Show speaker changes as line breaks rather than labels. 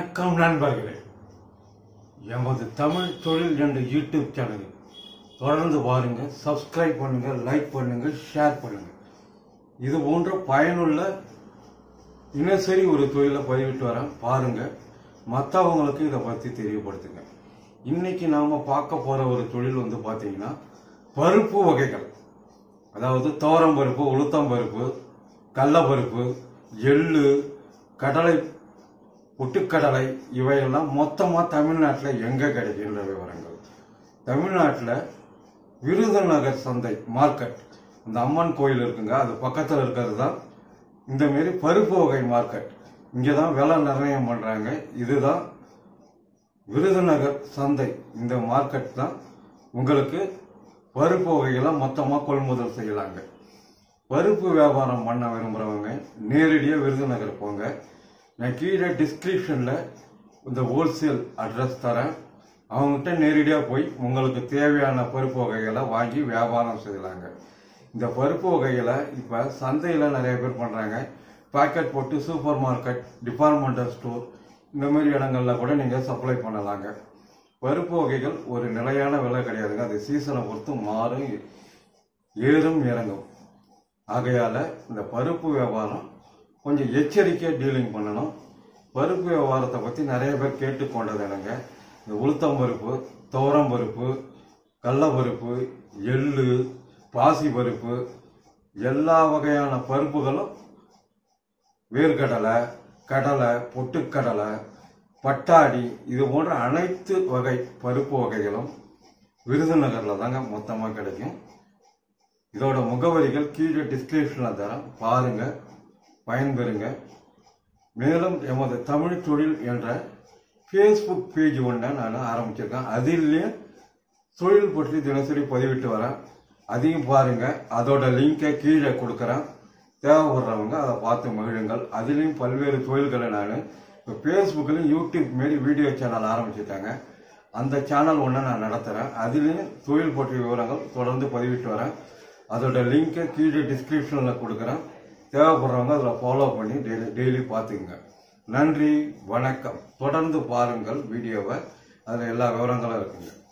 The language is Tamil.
வணக்கம் நண்பர்களே, எமது தமிழ் தொழில் என்ற யூடியூப் சேனலை தொடர்ந்து பாருங்க, சப்ஸ்கிரைப் பண்ணுங்க, லைக் பண்ணுங்க, ஷேர் பண்ணுங்க. இது போன்ற பயனுள்ள தினசரி ஒரு தொழிலை பதிவிட்டு வரேன் பாருங்க, மற்றவங்களுக்கு இதை பற்றி தெரியப்படுத்துங்க. இன்னைக்கு நாம பார்க்க போற ஒரு தொழில் பாத்தீங்கன்னா பருப்பு வகைகள், அதாவது துவரம் பருப்பு, உளுத்தம் பருப்பு, கடலைப்பருப்பு, எள்ளு, கடலை, பொட்டுக்கடலை இவையெல்லாம் மொத்தமா தமிழ்நாட்டில் எங்க கிடைக்கின்ற விவரங்கள். தமிழ்நாட்டில் விருதுநகர் சந்தை மார்க்கெட், இந்த அம்மன் கோயில் இருக்குங்க, அது பக்கத்தில் இருக்கிறது தான் இந்த மாரி பருப்பு வகை மார்க்கெட். இங்கதான் விலை நிர்ணயம் பண்றாங்க. இதுதான் விருதுநகர் சந்தை. இந்த மார்க்கெட் தான் உங்களுக்கு பருப்பு வகைகளை மொத்தமா கொள்முதல் செய்யலாங்க. பருப்பு வியாபாரம் பண்ண விரும்புறவங்க நேரடியா விருதுநகர் போங்க. நான் கீழே டிஸ்கிரிப்ஷன்ல இந்த ஹோல்சேல் அட்ரஸ் தரேன். அவங்ககிட்ட நேரடியா போய் உங்களுக்கு தேவையான பருப்பு வகைகளை வாங்கி வியாபாரம் செய்யலாங்க. இந்த பருப்பு வகைகளை இப்ப சந்தையில நிறைய பேர் பண்றாங்க. பாக்கெட் போட்டு சூப்பர் மார்க்கெட், டிபார்ட்மெண்டல் ஸ்டோர் இந்த மாதிரி இடங்கள்ல கூட நீங்க சப்ளை பண்ணலாங்க. பருப்பு வகைகள் ஒரு நிலையான விலை கிடையாதுங்க. அது சீசனை பொறுத்து மாறும், ஏறும் இறங்கும். ஆகையால இந்த பருப்பு வியாபாரம் கொஞ்சம் எச்சரிக்கையா டீலிங் பண்ணணும். பருப்பு வியாபாரத்தை பத்தி நிறைய பேர் கேட்டுக்கொண்டது என்னங்க, இந்த உளுத்தம் பருப்பு, துவரம் பருப்பு, கடலைப்பருப்பு, எள்ளு, பாசி பருப்பு, எல்லா வகையான பருப்புகளும், வேர்க்கடலை, கடலை, பொட்டுக்கடலை, பட்டாணி, இது போன்ற அனைத்து வகை பருப்பு வகைகளும் விருதுநகர்ல தாங்க மொத்தமா கிடைக்கும். இதோட முகவரிகள் கீழே டிஸ்கிரிப்ஷன்ல தரேன், பாருங்க, பயன்பெறுங்க. மேலும் எமது தமிழ் தொழில் என்ற ஃபேஸ்புக் பேஜ் ஒன்றை நான் ஆரம்பிச்சிருக்கேன். அதிலே தொழில் பற்றி தினசரி பதிவிட்டு வரேன். அதையும் பாருங்க. அதோட லிங்கை கீழே கொடுக்குறேன். தேவைப்படுறவங்க அதை பார்த்து மகிழுங்கள். அதிலையும் பல்வேறு தொழில்களை நான் இப்போ ஃபேஸ்புக்லையும் யூடியூப் மாரி வீடியோ சேனல் ஆரம்பிச்சிட்டாங்க. அந்த சேனல் ஒன்றை நான் நடத்துகிறேன். அதிலையும் தொழில் பற்றிய விவரங்கள் தொடர்ந்து பதிவிட்டு வரேன். அதோட லிங்கை கீழே டிஸ்கிரிப்ஷனில் கொடுக்குறேன். தேவைப்படுறவங்க அதில் ஃபாலோ பண்ணி டெய்லி பார்த்துக்குங்க. நன்றி, வணக்கம். தொடர்ந்து பாருங்கள் வீடியோவை, அதில் எல்லா விவரங்களும் இருக்குங்க.